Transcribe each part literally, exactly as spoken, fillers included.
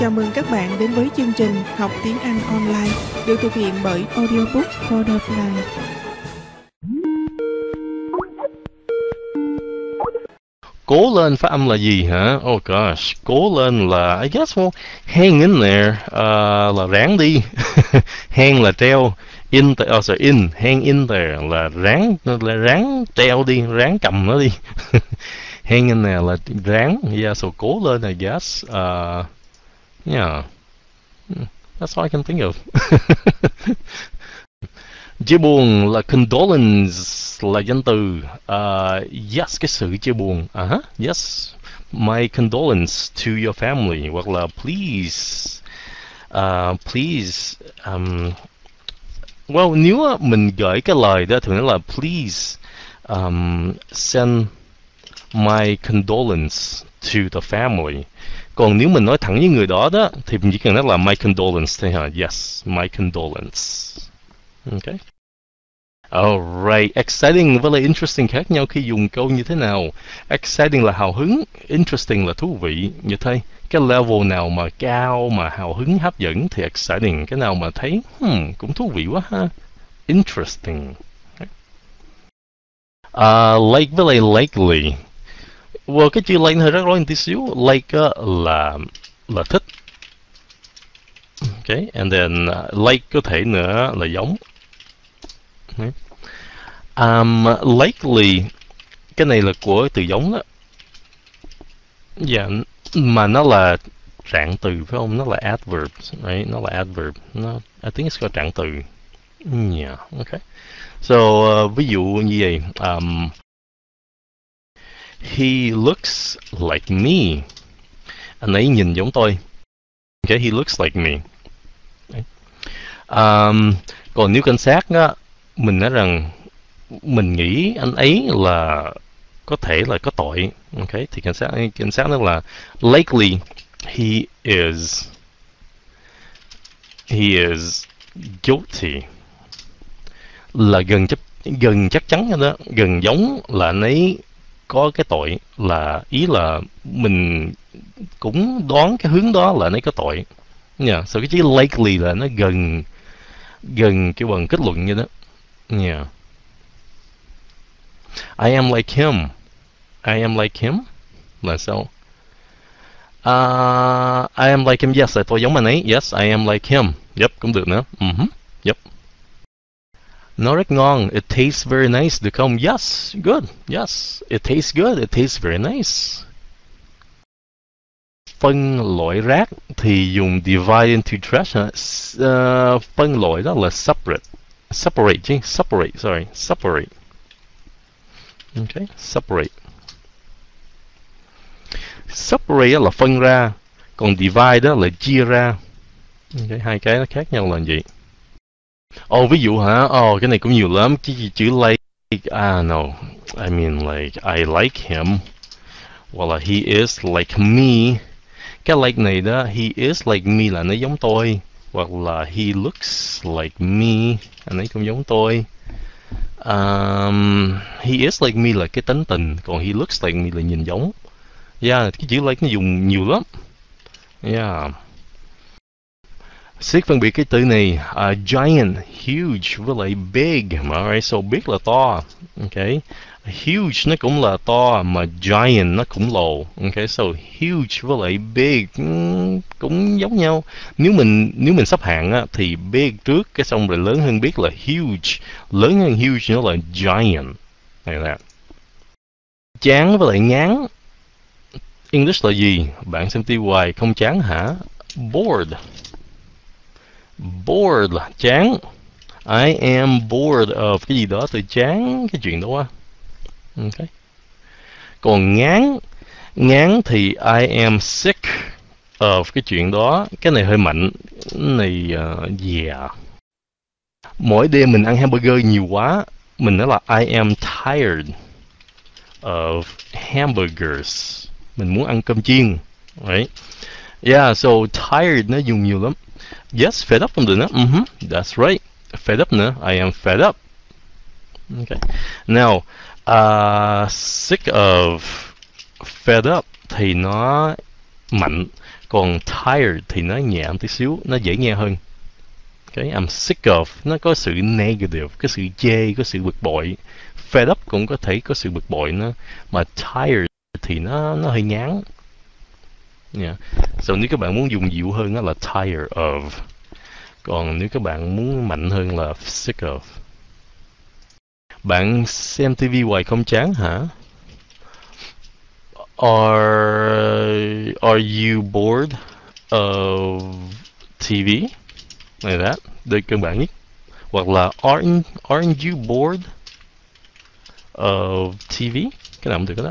Chào mừng các bạn đến với chương trình Học tiếng Anh online được thực hiện bởi Audiobook for the Blind. Cố lên phát âm là gì hả? Oh gosh, cố lên là I guess well, hang in there uh, là ráng đi. Hang là treo, in oh, sorry, in, hang in there là ráng là ráng treo đi, ráng cầm nó đi. Hang in there là ráng, yeah, so cố lên I guess. Uh, yeah, that's all I can think of. Chia buồn là condolence là danh từ. Uh, yes, cái sự chia buồn. Uh-huh, yes, my condolence to your family. Hoặc là please, uh, please. Um, well, nếu mình gửi cái lời đó thì mình nói là please um, send my condolence to the family. Còn nếu mình nói thẳng với người đó đó thì mình chỉ cần nói là my condolence thôi hả? Yes, my condolence. Okay. Alright, exciting với lại interesting khác nhau khi dùng câu như thế nào? Exciting là hào hứng, interesting là thú vị. Như thế, cái level nào mà cao mà hào hứng hấp dẫn thì exciting, cái nào mà thấy hmm, cũng thú vị quá ha. Interesting. Uh, like với lại likely. Well, cái chữ like hơi rắc rối một tí xíu. Like uh, là là thích. Okay, and then uh, like có thể nữa là giống. Okay. Um, likely cái này là của từ giống đó. Dạ, mà nó là trạng từ phải không? Nó là adverb, right? Nó là adverb. Nó, I think it's got trạng từ. Yeah, okay. So uh, ví dụ như vậy, um, he looks like me. Anh ấy nhìn giống tôi. Okay, he looks like me. Okay. Um, còn nếu cảnh sát á, mình nói rằng mình nghĩ anh ấy là có thể là có tội. Okay, thì cảnh sát cảnh sát nói là likely he is he is guilty, là gần chắc gần chắc chắn đó, gần giống là anh ấy có cái tội, là ý là mình cũng đoán cái hướng đó là anh ấy có tội. Yeah, so cái chữ likely là nó gần gần cái bằng kết luận như đó. Yeah. I am like him. I am like him. Là sao? Uh, I am like him. Yes, tôi giống anh ấy. Yes, I am like him. Yep, cũng được nữa. Uh-huh. Yep. Nó rất ngon. It tastes very nice. Được không? Yes, good. Yes, it tastes good. It tastes very nice. Phân loại rác thì dùng divide into trash. Uh, phân loại đó là separate. Separate chứ. Separate, sorry. Separate. Okay, separate. Separate là phân ra, còn divide đó là chia ra. Okay, hai cái nó khác nhau là gì? Oh, ví dụ hả? Oh, cái này cũng nhiều lắm. Chứ chữ like, ah no, I mean like I like him. Well, he is like me. Cái like này đó, he is like me là nó giống tôi. Hoặc là he looks like me, anh ấy cũng giống tôi. Um, he is like me là cái tính tình, còn he looks like me là nhìn giống. Yeah, cái chữ like nó dùng nhiều lắm. Yeah. Siết phân biệt cái từ này, uh, giant, huge với lại big. Alright, so big là to. Okay. Huge nó cũng là to, mà giant nó cũng lồ. Okay, so huge với lại big um, cũng giống nhau. Nếu mình nếu mình sắp hạng á, thì big trước cái xong rồi lớn hơn big là huge, lớn hơn huge nó là giant. Này là chán với lại ngán. English là gì? Bạn xem ti hoài không chán hả? Bored. Bored là chán. I am bored of cái gì đó, tôi chán cái chuyện đó quá. Okay. Còn ngán, ngán thì I am sick of cái chuyện đó. Cái này hơi mạnh. Cái này uh, yeah. Mỗi đêm mình ăn hamburger nhiều quá, mình nói là I am tired of hamburgers. Mình muốn ăn cơm chiên. Right? Yeah, so tired nó dùng nhiều lắm. Yes, fed up cũng được nữa. Uh-huh, that's right. Fed up nữa. I am fed up. Okay. Now, uh, sick of, fed up thì nó mạnh. Còn tired thì nó nhẹ một tí xíu, nó dễ nghe hơn. Okay, I'm sick of, nó có sự negative, có sự chê, có sự bực bội. Fed up cũng có thể có sự bực bội nữa. Mà tired thì nó nó hơi ngán. Yeah. So nếu các bạn muốn dùng dịu hơn đó là tired of. Còn nếu các bạn muốn mạnh hơn là sick of. Bạn xem ti vi hoài không chán hả? Are are you bored of ti vi? Like that, đây cơ bản nhất. Hoặc là aren't aren't you bored of ti vi? Cái nào cũng được đó.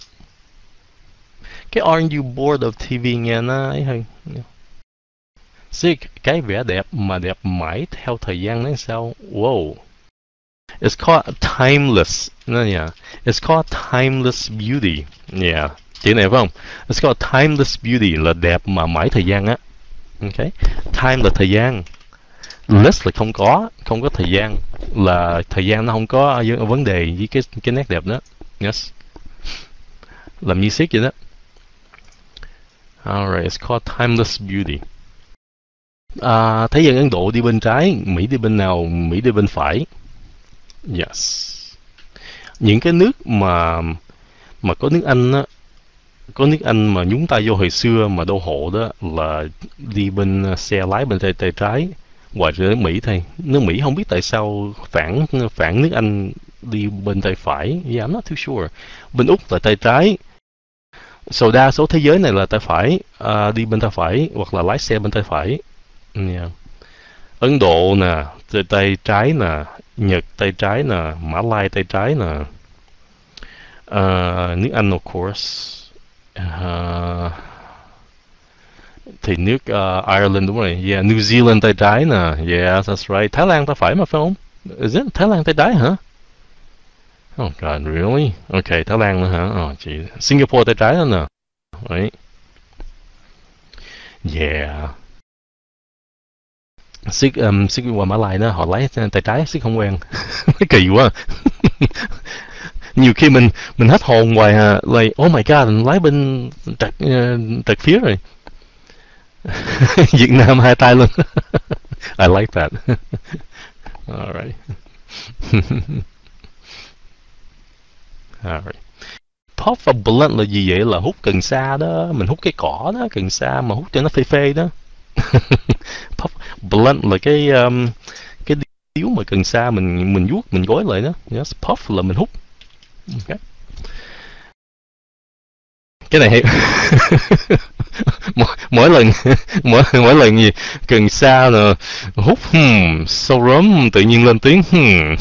Cái aren't you bored of ti vi nghe nó ấy hơn. Sick, cái vẻ đẹp mà đẹp mãi theo thời gian nói sao? Wow. It's called timeless. No, yeah. It's called timeless beauty. Yeah. Chữ này phải không? It's called timeless beauty là đẹp mà mãi thời gian á. Okay. Time là thời gian. Less là không có, không có thời gian, là thời gian nó không có vấn đề với cái cái nét đẹp đó. Yes. Làm như sick vậy đó. Alright, it's called timeless beauty. À, thấy dân Ấn Độ đi bên trái, Mỹ đi bên nào? Mỹ đi bên phải. Yes. Những cái nước mà mà có nước Anh á, có nước Anh mà nhúng tay vô hồi xưa mà đô hộ đó là đi bên xe lái bên tay tay trái. Ngoài ra nước Mỹ thôi. Nước Mỹ không biết tại sao phản phản nước Anh đi bên tay phải. Yeah, I'm not too sure. Bên Úc là tay trái. So đa số thế giới này là tay phải, uh, đi bên tay phải hoặc là lái xe bên tay phải. Yeah. Ấn Độ nè, tay, tay trái nè, Nhật tay trái nè, Mã Lai tay trái nè. Uh, nước Anh of course. Uh, thì nước uh, Ireland đúng rồi. Yeah, New Zealand tay trái nè. Yeah, that's right. Thái Lan tay phải mà phải không? Is it? Thái Lan tay trái hả? Oh God, really? Okay, Thái Lan nữa hả? Oh, gee. Singapore tay trái nữa nè. Right? Yeah. Sick, um, sick qua Mã Lai đó, họ lái tay trái, sick không quen. Kỳ quá. Nhiều khi mình mình hết hồn hoài à, like, oh my God, lái bên trật, uh, trật phía rồi. Việt Nam hai tay luôn. I like that. Alright. Alright. Puff và blunt là gì vậy? Là hút cần sa đó. Mình hút cái cỏ đó, cần sa mà hút cho nó phê phê đó. Puff, blunt là cái um, cái điếu mà cần sa mình mình vuốt mình gói lại đó. Yes, puff là mình hút. Okay. Cái này hay. mỗi, mỗi lần mỗi mỗi lần gì cần sa nè hút hmm, sâu róm tự nhiên lên tiếng hmm.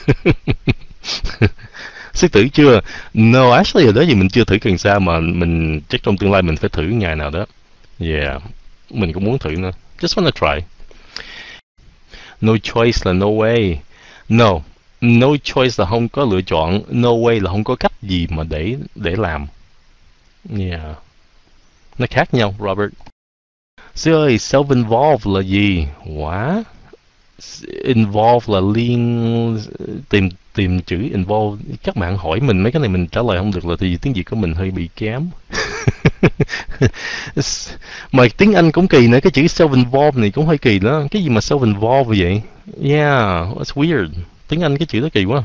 Sức thử chưa? No, actually ở đó gì mình chưa thử cần sa mà mình chắc trong tương lai mình phải thử ngày nào đó. Yeah, mình cũng muốn thử nữa. Just wanna try. No choice là no way. No, no choice là không có lựa chọn. No way là không có cách gì mà để để làm. Yeah. Nó khác nhau, Robert. Sư ơi, self-involved là gì? Quá. Involve là liên... Tìm tìm chữ involve. Các bạn hỏi mình mấy cái này mình trả lời không được là thì tiếng Việt của mình hơi bị kém. Mà tiếng Anh cũng kỳ nữa. Cái chữ self-involved này cũng hơi kỳ đó. Cái gì mà self-involved vậy? Yeah, it's weird. Tiếng Anh cái chữ đó kỳ quá.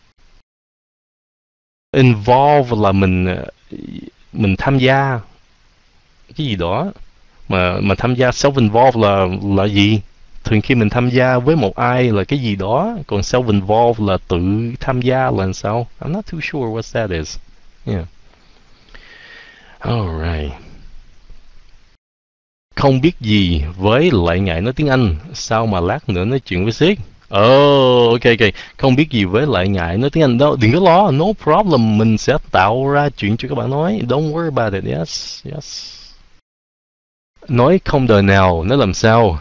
Involve là mình... Mình tham gia cái gì đó. Mà mà tham gia self-involved là là gì? Thường khi mình tham gia với một ai là cái gì đó, còn self-involved là tự tham gia là sao? I'm not too sure what that is. Yeah. Alright. Không biết gì với lại ngại nói tiếng Anh, sao mà lát nữa nói chuyện với sếp? Oh, ok ok. Không biết gì với lại ngại nói tiếng Anh đâu, đừng có lo, no problem, mình sẽ tạo ra chuyện cho các bạn nói. Don't worry about it. Yes, yes. Nói không đời nào, nó làm sao?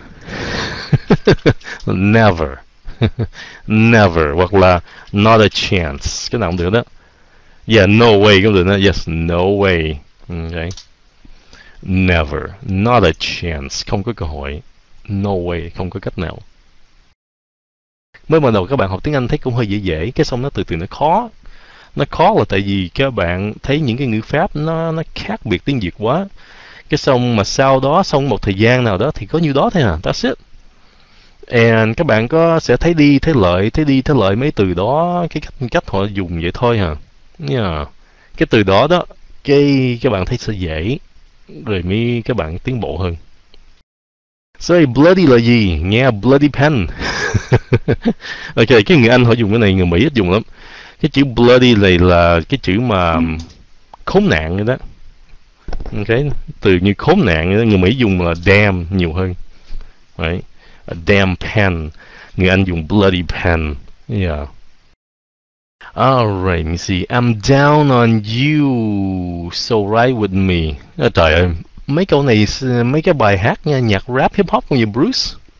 Never. Never. Hoặc là not a chance. Cái nào cũng được đó. Yeah, no way cũng được đó. Yes, no way. Okay. Never. Not a chance. Không có cơ hội. No way. Không có cách nào. Mới ban đầu các bạn học tiếng Anh thấy cũng hơi dễ dễ. Cái xong nó từ từ nó khó. Nó khó là tại vì các bạn thấy những cái ngữ pháp nó nó khác biệt tiếng Việt quá. Cái xong mà sau đó, xong một thời gian nào đó thì có nhiêu đó thôi à. That's it. And các bạn có sẽ thấy đi, thấy lợi, thấy đi, thấy lợi mấy từ đó, cái cách, cách họ dùng vậy thôi hả. Yeah. Cái từ đó đó, cái các bạn thấy sẽ dễ, rồi mới các bạn tiến bộ hơn. So, bloody là gì? Nghe bloody pen. Ok, cái người Anh họ dùng cái này, người Mỹ ít dùng lắm. Cái chữ bloody này là cái chữ mà khốn nạn vậy đó. Ok, từ như khốn nạn vậy đó, người Mỹ dùng là damn nhiều hơn. Right? A damn pen. Người Anh dùng bloody pen. Yeah. Alright, let me see. I'm down on you, so ride with me. À, trời ơi, mấy câu này, mấy cái bài hát nha, nhạc rap hip hop của như Bruce.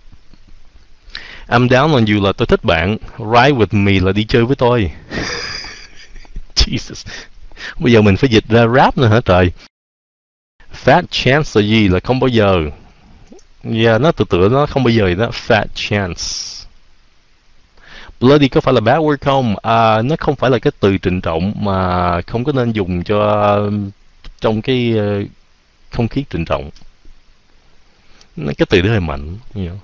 I'm down on you là tôi thích bạn, ride with me là đi chơi với tôi. Jesus. Bây giờ mình phải dịch ra rap nữa hả trời. Fat chance là gì? Là không bao giờ. Yeah, nó tự tựa nó không bao giờ đó. Fat chance. Bloody có phải là bad word không? À, nó không phải là cái từ trịnh trọng mà không có nên dùng cho trong cái uh, không khí trịnh trọng. Cái từ đó hơi mạnh. You know.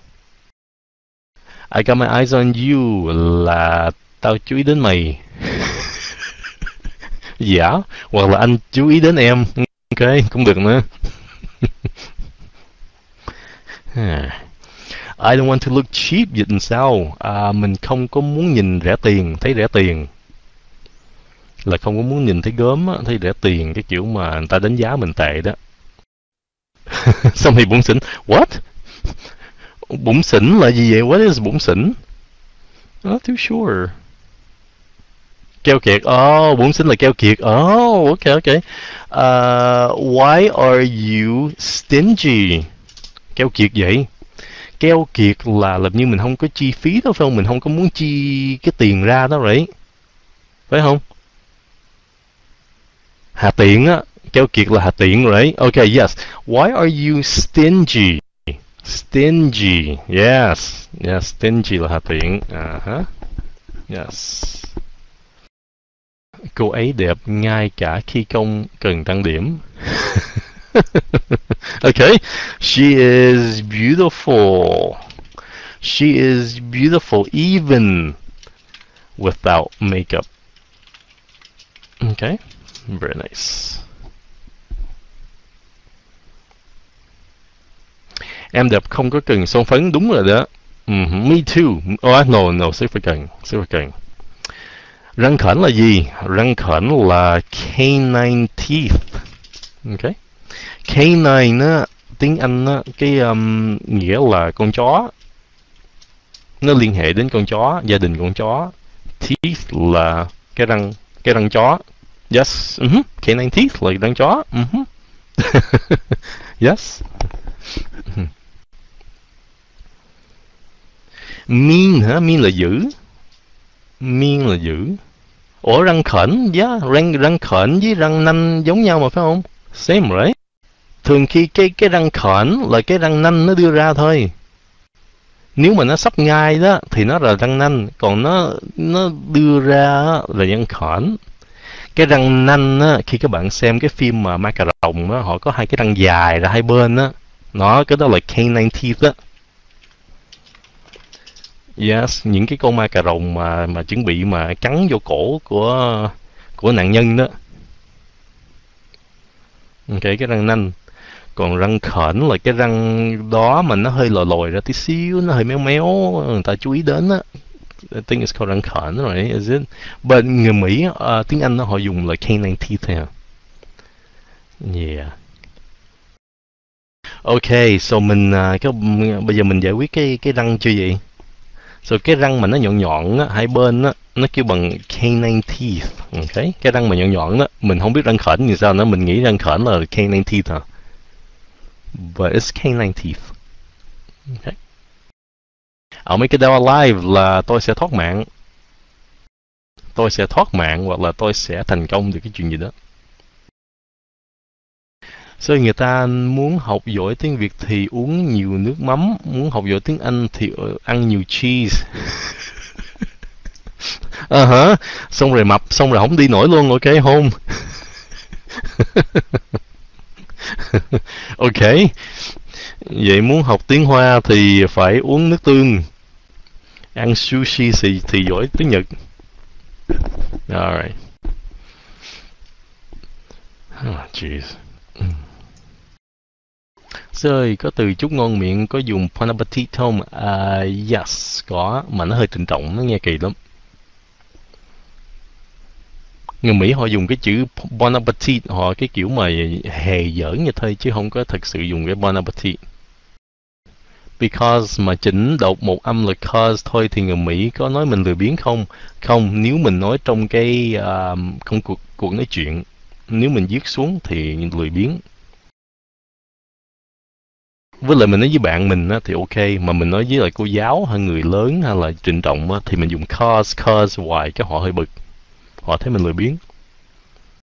I got my eyes on you là tao chú ý đến mày. Dạ, hoặc là anh chú ý đến em. Ok, cũng được nữa. I don't want to look cheap, dịch làm sao? À, mình không có muốn nhìn rẻ tiền, thấy rẻ tiền. Là không có muốn nhìn thấy gớm, á, thấy rẻ tiền, cái kiểu mà người ta đánh giá mình tệ đó. Xong thì bủn xỉn. What? Bủn xỉn là gì vậy? What is bủn xỉn? Not too sure. Keo kiệt. Oh, bủn xỉn là keo kiệt. Oh, ok, ok. Uh, why are you stingy? Keo kiệt vậy? Keo kiệt là làm như mình không có chi phí đó phải không? Mình không có muốn chi cái tiền ra đó right? Phải không? Hà tiện á. Keo kiệt là hà tiện right? Ok, yes. Why are you stingy? Stingy. Yes. Yes, stingy là hà tiện. Uh-huh. Yes. Cô ấy đẹp ngay cả khi công cần tăng điểm. Okay, she is beautiful. She is beautiful even without makeup. Okay, very nice. Em đẹp không có cần son phấn, đúng rồi đó. Mm-hmm. Me too. Oh, no, no, sẽ phải cần, sẽ phải cần. Răng khểnh là gì? Răng khểnh là canine teeth. Okay. Canine á, tiếng Anh á, cái um, nghĩa là con chó. Nó liên hệ đến con chó, gia đình con chó. Teeth là cái răng, cái răng chó. Yes. Uh-huh. Canine teeth là răng chó. Uh-huh. Yes. Uh-huh. Mean hả? Mean là dữ. Mean là dữ. Ủa răng khểnh, yeah, răng răng khểnh với răng nanh giống nhau mà phải không? Same right? Thường khi cái cái răng khểnh là cái răng nanh nó đưa ra thôi. Nếu mà nó sắp ngai đó thì nó là răng nanh, còn nó nó đưa ra là răng khểnh. Cái răng nanh á, khi các bạn xem cái phim mà ma cà rồng á, họ có hai cái răng dài ra hai bên á. Nó cái đó là canine teeth á. Yes, những cái con ma cà rồng mà mà chuẩn bị mà cắn vô cổ của của nạn nhân đó. Ok, cái răng nanh. Còn răng khểnh là cái răng đó mà nó hơi lồi lồi ra tí xíu, nó hơi méo méo, người ta chú ý đến á. I think it's called răng khểnh rồi, is it? But người Mỹ, uh, tiếng Anh nó họ dùng là canine teeth thôi. Yeah. Ok, so mình uh, cái bây giờ mình giải quyết cái cái răng chưa vậy? So cái răng mà nó nhọn nhọn á, hai bên á, nó kêu bằng canine teeth. Ok, cái răng mà nhọn nhọn đó, mình không biết răng khểnh như sao nữa, mình nghĩ răng khểnh là canine teeth hả? But it's canine teeth. Okay. I'll make it out alive là tôi sẽ thoát mạng. Tôi sẽ thoát mạng hoặc là tôi sẽ thành công được cái chuyện gì đó. So người ta muốn học giỏi tiếng Việt thì uống nhiều nước mắm, muốn học giỏi tiếng Anh thì ăn nhiều cheese. Ờ hả? Xong rồi mập, xong rồi không đi nổi luôn, ok không? Ok. Vậy muốn học tiếng Hoa thì phải uống nước tương, ăn sushi thì, thì giỏi tiếng Nhật. Alright. Oh, jeez. Rồi, có từ chúc ngon miệng có dùng bon appetit không? Uh, yes, có, mà nó hơi trịnh trọng, nó nghe kỳ lắm. Người Mỹ họ dùng cái chữ bon appetit, họ cái kiểu mà hề giỡn như thôi chứ không có thật sự dùng cái bon appetit. Because mà chỉnh đột một âm là cause thôi thì người Mỹ có nói mình lười biếng không? Không, nếu mình nói trong cái uh, công cuộc cuộc nói chuyện, nếu mình viết xuống thì lười biếng. Với lại mình nói với bạn mình á, thì ok, mà mình nói với lại cô giáo hay người lớn hay là trịnh trọng á, thì mình dùng cause cause hoài cái họ hơi bực, họ thấy mình lười biếng.